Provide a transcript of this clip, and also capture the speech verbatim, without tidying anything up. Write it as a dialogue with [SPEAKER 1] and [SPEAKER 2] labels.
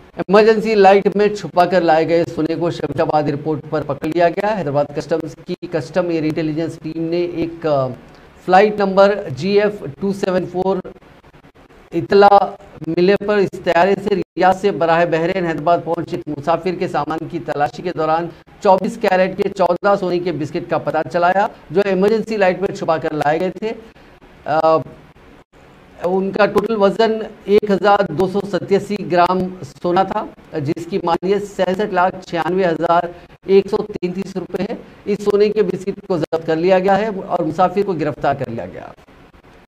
[SPEAKER 1] Emergency light में छुपा कर लाए गए सोने को शमशाबाद एयरपोर्ट पर पकड़ लिया गया। हैदराबाद कस्टम्स की कस्टम एयर इंटेलिजेंस टीम ने एक flight number G F two seven four इतला मिलने पर इस तैयारे से रियाद से बराह बहरीन हैदराबाद पहुंचे एक मुसाफिर के सामान की तलाशी के दौरान चौबीस कैरेट के चौदह सोने के बिस्किट का पता चलाया, जो इमरजेंसी लाइट में छुपा कर लाए गए थे। आ, उनका टोटल वजन एक हजार दो सौ सत्तासी ग्राम सोना था, जिसकी मालियत सैंसठ लाख छियानवे हजार एक सौ तैंतीस रुपये है। इस सोने के बिस्किट को जब्त कर लिया गया है और मुसाफिर को गिरफ्तार कर लिया गया।